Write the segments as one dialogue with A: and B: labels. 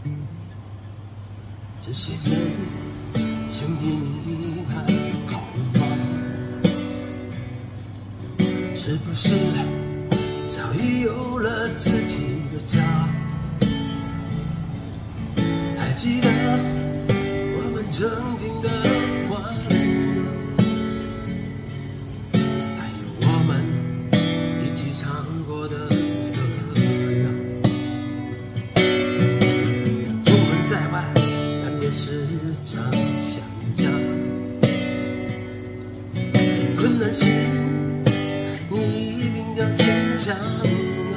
A: 这些年，兄弟你还好吗？是不是早已有了自己的家？还记得我们曾经的欢乐，还有我们一起唱过的歌谣。出门在外，难免时常想家。困难时，你一定要坚强啊！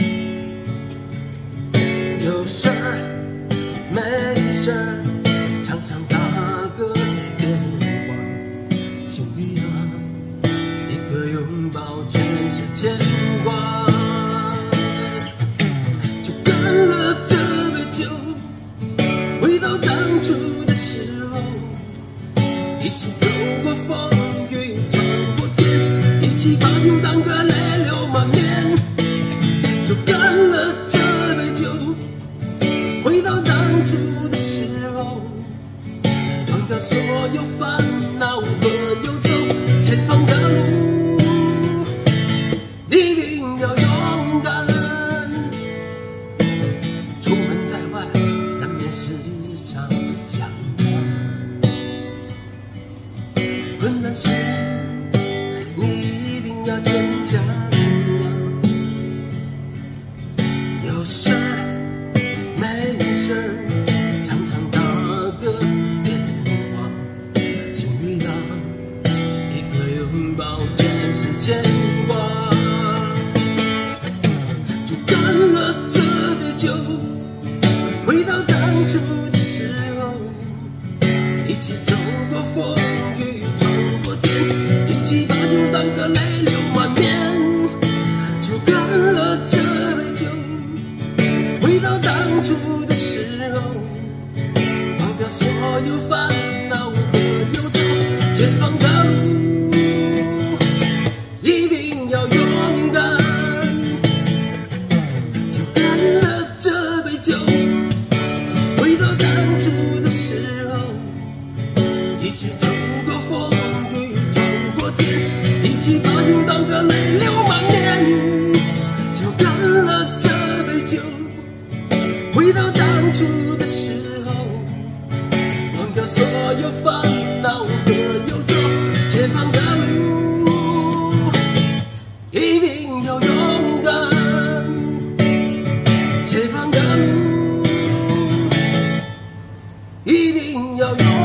A: 有事儿没事儿，常常打个电话。兄弟啊，一个拥抱全是牵挂。就干了这杯酒，回到当初的时候，一起走过风雨，闯过天，一起把酒当歌，泪流满面。就干了这杯酒，回到当初的时候，忘掉所有烦恼和忧愁。前方的路一定要勇敢，出门在外难免时常想家。困难时你一定要坚强啊！有事儿没事儿，常常打个电话。兄弟啊，一个拥抱全是牵挂。就干了这杯酒，回到当初的时候，一起走过风雨，闯过天，一起把酒当歌，泪流满面。就干了这杯酒，回到当初的时候，忘掉所有烦恼和忧愁。前方的路一定要勇敢，就干了这杯酒，回到当初的时候，一起走过风雨，闯过天，一起把酒当歌，泪流满面。就干了这杯酒，回到当初的时候，忘掉所有烦恼和忧愁。前方的路一定要勇敢，前方的路一定要勇敢。